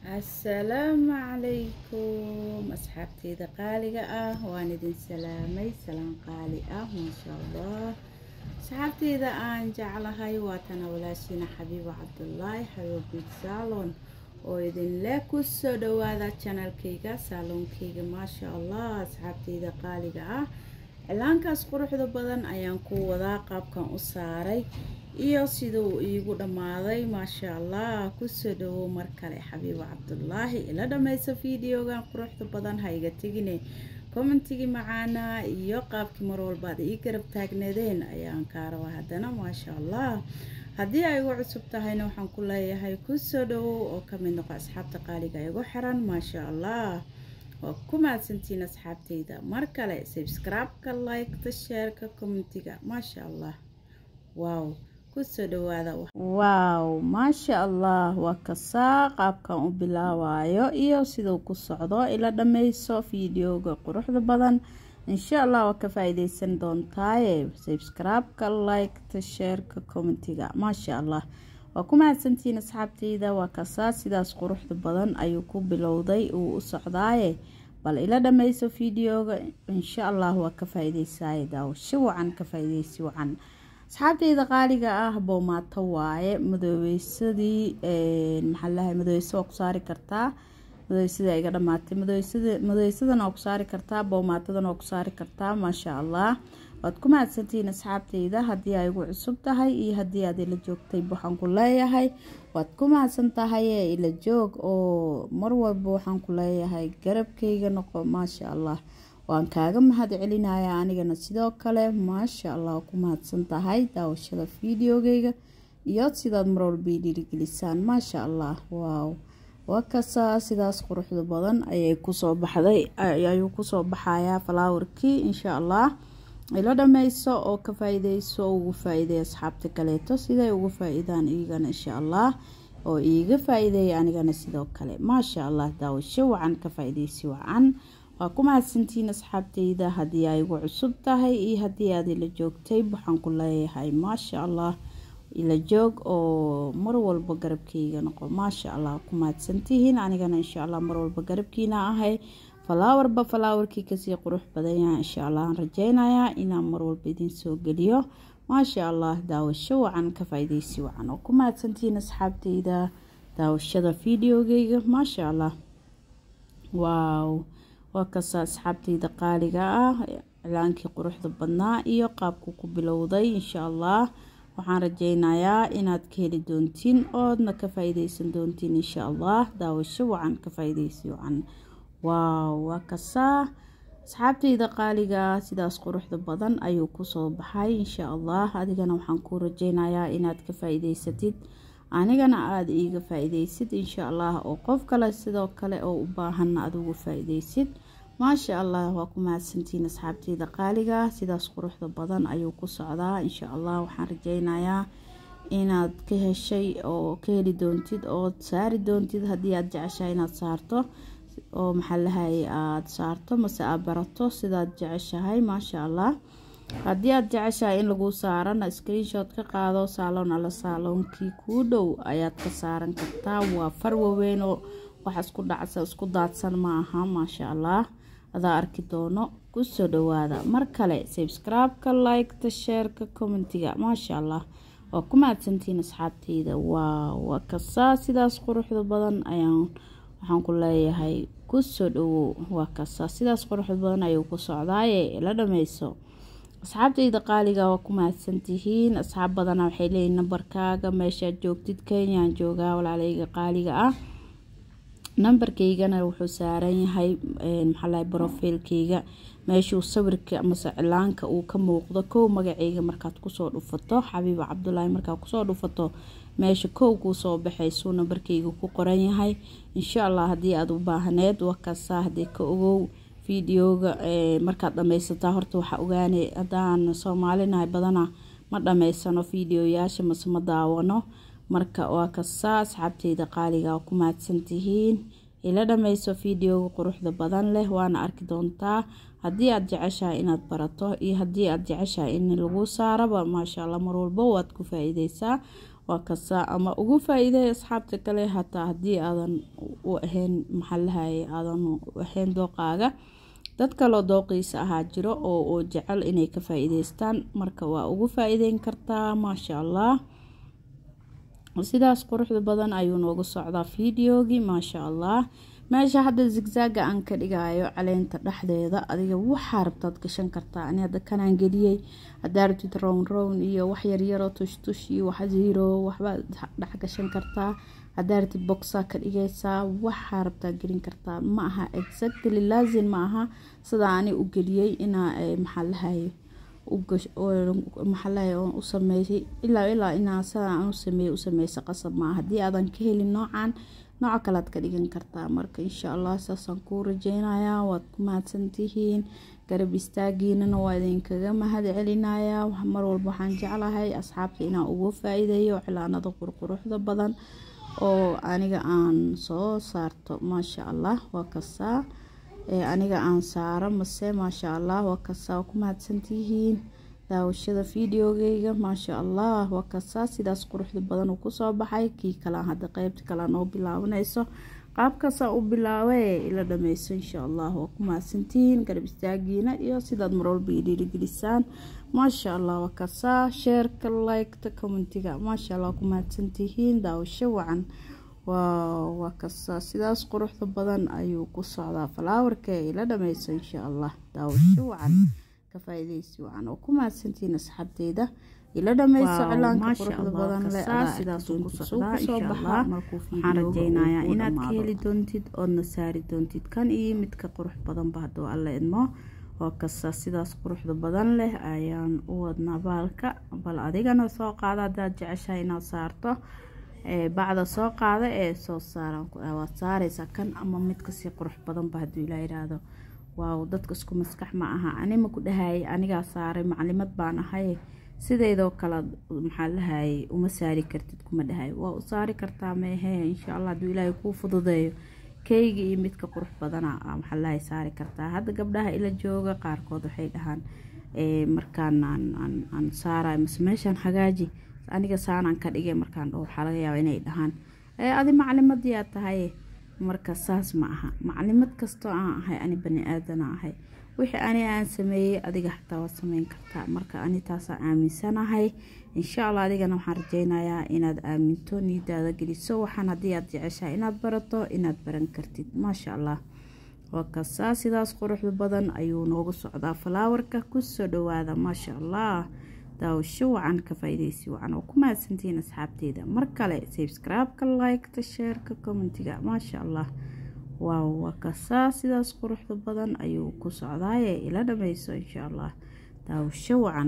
السلام عليكم أصحابتي قالقة واندين سلامي سلام قالقة ما شاء الله. أصحابتي إذا أن جعلها واتنا ولاشينا حبيب عبد الله حبيب بيت سالون وإذن لكو السودو هذا channel كيكا سالون كيكا ما شاء الله. أصحابتي إذا قالقة إعلانكاس quruxda badan ayaan ku wadaa qaabkan u saaray iyo sidoo iigu dhamaaday ma sha Allah. ku soo dhawo mar kale xabiib Cabdullaahi ila dhamayso fiidiyogan quruxda badan ha iga tagine commentiga macaana iyo qaabkii mar walba aad ii garab taagneedeen ayaan ka rabaa hadana ma sha Allah. haddii ay ugu cusub tahayna waxaan ku leeyahay ku soo dhawo oo ka mid noqo asxaabta qaaliga igu xiran ma sha Allah. وكما سنتين أصحابتي إذا مركلة سبسكرايب كلايك تشير ككومنتيجا ما شاء الله. واو كسدوا هذا واو ما شاء الله وكساق أبكم بلا وايو إيو سيدو كسعضو إلى دميسو فيديو قروح بدن إن شاء الله وكفايدة سندون تايب سبسكرايب كلايك تشير ككومنتيجا ما شاء الله. وكما سنتين أصحابتي إذا وكساس سيداس قروح بدن أيوكو بلوضي وصعداي بل إلى دميسو فيديو إن شاء الله وكفايدة سايدا وشو عن كفايدة سو عن أصحابتي إذا قالقة بوما تواي مدويسدي محلها مدويسو أقصاري كرتا مدويسدي أيقا دماتي مدويسدي أقصاري كرتا بوما تدن أقصاري كرتا ما شاء الله. وادكم عدسنتين أصحابتي إذا هدي أيقو عصب تهي إيه هدي هدي لجوك تيبوحان كلها وادكم عدسنتهي إلى جوك أو مروة بوحان كلها قرب كيغا نقو ما شاء الله. وان كاغم هدي علينا يا آنيغا نسيدو كالي ما شاء الله. وكم عدسنتهي داوشة فيديو كيغا ياد سيداد مرول بيدي رجلسان ما شاء الله. واو وكسا سيداس قروح دبادان أي كسو بحدي أي كسو بحايا فلاوركي إن شاء الله ila dhamayso oo ka faa'iideyso ugu faa'iideey asxaabta kaleeto siday ugu faa'iidaan iyagana insha Allah oo iiga faa'iideey anigana sidoo kale ma sha Allah. daawasho wacan ka faa'iideysi wacan waa kuma santiin asxaabtayda haddii ay ugu cusub tahay iyo haddii aad ila joogtay waxaan ku leeyahay ma sha Allah ila joog oo mar walba garabkayga noqo ma sha Allah. kuma santiin anigana insha Allah mar walba garabkiina ahay فلاور بفلاور كي كسي قروح بدايا إن شاء الله رجينا إنا مرول بدين سو قليو ما شاء الله. داو الشو عن كفايدي سيو عن وكما تسنتين أصحابتي إذا داو الشذا فيديو جيجا ما شاء الله. واو وكسا أصحابتي إذا قالقا إعلانكي قروح ضبنا إيو قابكو كبلوضي إن شاء الله. وحان رجينا يا إناد كيلي دونتين أودنا كفايدي سندونتين إن شاء الله. داو الشو عن كفايدي سيو عن واو وكسا أصحابتي إذا قالقا سيداس قروح بدن أيو كسو بحاي إن شاء الله. هاديقنا وحان كو رجينا يا إناد كفايدي ستيد أنيقنا آد إيقا فايدي ست إن شاء الله أو قف كلا سيدو كلا أو أباهن أدوغو فايدي ست ما شاء الله. وكما سنتين أصحابتي إذا قالقا سيداس قروح بدن أيو كسو عدا إن شاء الله. وحان رجينا يا إناد كهالشي أو كيلي دونتيد أو تساري دونتيد هدي أد جعشا إناد سارتو oo maxallahay aad saarto mase aad barato sidaad jeceshahay ma sha Allah. haddii aad jeceshahay in lagu saarana screenshot ka qaado salon ala salonkii ku dhow ayaad ka saaran kartaa. waa far weyn oo wax isku daadsan ma aha ma sha Allah. ada arki doono ku soo dhawaada mar kale subscribe ka like ta share ka commentiga ma sha Allah. oo kuma adsantiin asxaabtayda waa kasa sidaas quruxda badan ayaan waxaan ku leeyahay ku soo dhawo waa kasa sidaas quruxda badan ayuu ku socdaaye ila dhamayso asxaabtayda qaaliga waa ku mahadsantihiin. asxaab badan waxay leeyihiin nambarkaaga meesha joogtid Kenya joogaa walaalayga qaaliga ah. nambarkaygana wuxuu saaran yahay maxallay profilkayga meeshuu sawirka ama cilaanka uu ka muuqdo kow magacayga markaad ku soo dhufato xabiib Cabdullaahi markaad ku soo dhufato meesha kow ku soo baxayso nambarkayga ku qoran yahay insha Allah. haddii aad u baahneed wakasa haddii ka ogow fiidiyooga markaad dhamaysataa horta waxa ogaanay hadaan Soomaalinahay badana ma dhamaysano fiidiyoyaasha mase ma daawano marka waa kasa asxaabtayda qaaliga ku mahadsantihiin ila dhamayso fiidiyooga quruxda badan leh waana arki doontaa. haddii aad jeceshahay inaad barato iyo haddii aad jeceshahay in lagu saaraba ma sha Allah mar walba waad ku faa'iideysaa. وكسا أما أقول فإذا أصحاب تكله حتى هدي أذن u ahayn maxallahay aadan u ahayn dooqaaga dad kaloo dooqiisa ahaa jiro oo jecel inay ka faa'iideystaan marka waa ugu faa'iideyn kartaa maasha allah sidaas quruxda badan ayuu noogu socdaa fiidiyoogii maasha allah meesha hadda zigzag aan ka dhigayo caleenta dhexdeeda adiga waxa rabtaad gashan kartaa ani hadda kanaan geliyay hadaa rabtid round iyo wax yar yaro tush iyo wax zero waxba dhex gashan kartaa hadaa rabtid boxa ka dhigaysaa waxa rabtaa gelin kartaa ma aha exactly laazim ma aha sida ani u geliyay ina maxallahay maxallahay u sameeyay ilaa ina sida aan u sameeyay qasab ma hadii aadan ka helin nooca kale aad ka dhigan kartaa marka insha Allah saasan ku rajeynayaa waad ku mahadsantihiin garab istaagiinana waa idinkaga mahad celinayaa mar walba waxaan jeclahay asxaabta inaan ugu faa'iideeyo cilaanada quruxda badan oo aniga aan soo saarto maasha Allah waa kasaa aniga aan saaro mase maasha Allah waa kasaa ku mahadsantihiin daawashada fiidiyoogayga maasha Allah waa kasaa sidaas quruxda badan uu ku soo baxay kii kala hadda qaybta kala noo bilaabanayso qaabkaas u bilaaway ila dhameyso insha Allah waa ku mahadsantihiin garab istaagiina iyo sidaad mar walba dhiirigelisaan maasha Allah waa kasaa share-ka like-ta commentiga maasha Allah ku mahadsantihiin daawasho wacan waa kasaa sidaas quruxda badan ayuu ku socdaa flower-ka ila dhameyso insha Allah daawasho wacan faa'iideysi wacan oo ku mahadsantiin asxaabteeda ila dhameyso cilaanka quruxda badan leh sidaas uu ku socdaa insha Allah markuu fiidiyo rajeynayaa inaad ka heli doontid oo nasaari doontid kan iyo midka qurux badan ba hadoo alla idmo oo kasta sidaas quruxda badan leh ayaan u wadnaa baalka bal adigana soo qaada hadaad jeceshahay inaad saarto bacda soo qaada soo saaran waad saaraysaa kan ama midka si qurux badan ba haduu ilaa yiraahdo waaw dadka isku maskax ma aha anima ku dhahay aniga saaray maclimad baan ahay sideedoo kala maxallahay uma saari kartid kuma dhahay waa u saari kartaa meehe insha Allah haduu ilaahay ku fududeeyo keyga iyo midka qurux badana maxallahay saari kartaa hadda gabdhaha ila jooga qaarkood waxay dhahaan markaan aan saaray meeshan hagaaji aniga saanan ka dhigay markaan waxa laga yaabaa inay dhahaan adi maclimadii aad tahay marka saas ma aha maclimad kasto aan ahay ani bani aadan ahay wixii ani aan sameeyay adiga xataa waa sameyn kartaa marka ani taas aan aaminsanahay insha Allah adigana waxaan rajeynayaa inaad aaminto nidaada geliso waxaan hadii aad jeceshahay inaad barato inaad baran kartid maasha Allah waa kasaa sidaas quruxda badan ayuu noogu socdaa flower-ka ku soo dhawaada maasha Allah daawasho wacan ka faa'iideysi wacan oo ku mahadsantiin asxaabteeda mar kale subscribe-ka like-ta share-ka commentiga maasha Allah waaw waa kasaa sidaas quruxda badan ayuu ku socdaa ila dhameyso insha Allah daawasho wacan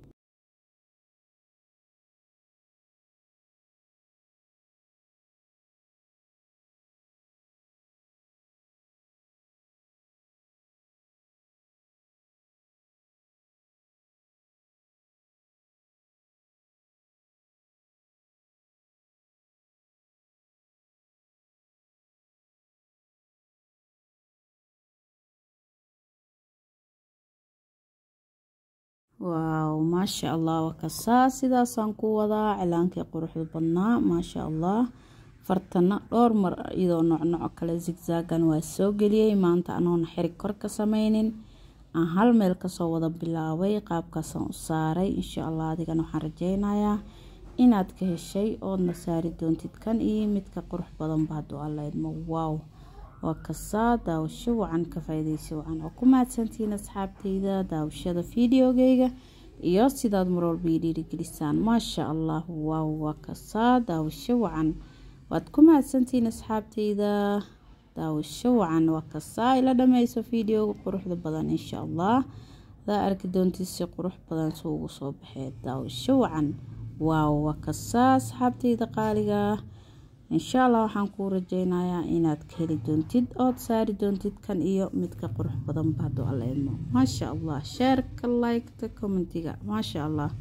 واو ما شاء الله وكسا سيدا سانكو وضع علانكي قروح البناء ما شاء الله فرتنا دور مر ايدو نوع كلا زيكزاغان واسو غليي maanta anoon xirig kor ka sameynin aan hal meel ka soo wada bilaabay qaabkaas aan u saaray insha Allah adigana waxaan rajeynayaa inaad ka heshay oo nasaari doontid kan iyo midka qurux badan baad u alleedmo wow وكسا daawasho wacan ka faa'iideysi wacan oo ku mahadsantiin asxaabteyda daawashada fiidiyoogayga iyo sidaad mar walba dhiirigelisaan maasha Allah waaw وكسا daawasho wacan waad ku mahadsantiin asxaabteyda daawasho wacan وكسا ila dhameyso fiidiyooga quruxda badan insha Allah daa arki doontii si qurux badan soo ugu soo baxay daawasho wacan waaw وكسا asxaabteyda qaaliga إن شاء الله waxaan ku rajeynayaa inaad ka heli doontid oo saari doontid kan iyo midka qurux badan baad u alleeymo ma sha Allah share ka like ta commentiga ma sha Allah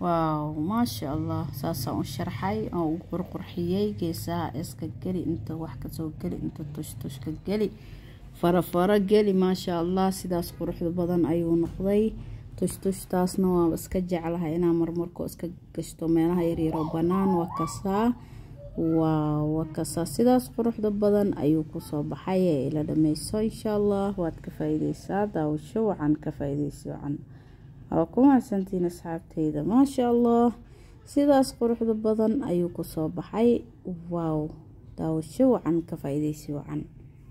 واو ما شاء الله ساسا وشرحي او قرقرحيي geesaha iska gali inta wax ka soo gali inta tush ka gali fara gali ma sha Allah sidaas quruxda badan ayuu noqday taasna waa iska jeclahay inaan marmarko iska gashto meelaha yar yar oo banaan waa kasa sidaas quruxda badan ayuu ku soo baxay ila dhameyso insha Allah waad ka faa'iideysaa daawasho waxaan ka faa'iideysaa wacan kuma santiin asxaabteyda ma sha Allah sidaas quruxda badan ayuu ku soo baxay waaw daawasho wacan ka faa'iideysaa wacan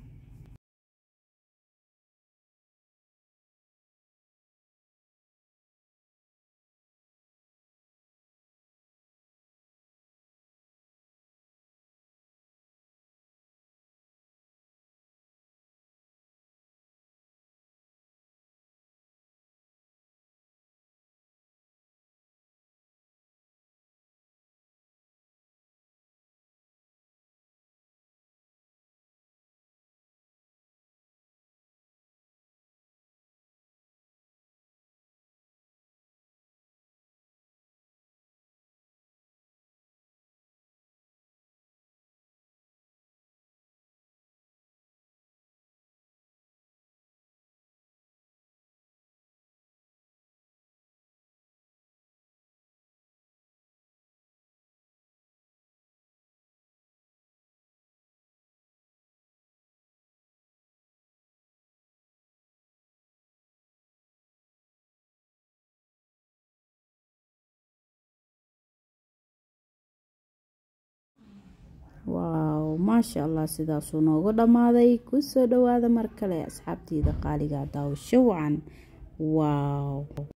واو ما شاء الله sidaas uu noogu dhamaaday ku soo dhawaada mar kale asxaabteyda qaaliga daawasho wacan waaw